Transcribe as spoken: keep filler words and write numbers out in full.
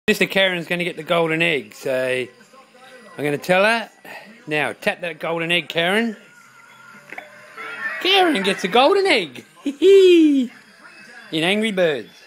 Sister Karen's going to get the golden egg, so I'm going to tell her. Now, tap that golden egg, Karen. Karen gets a golden egg. In Angry Birds.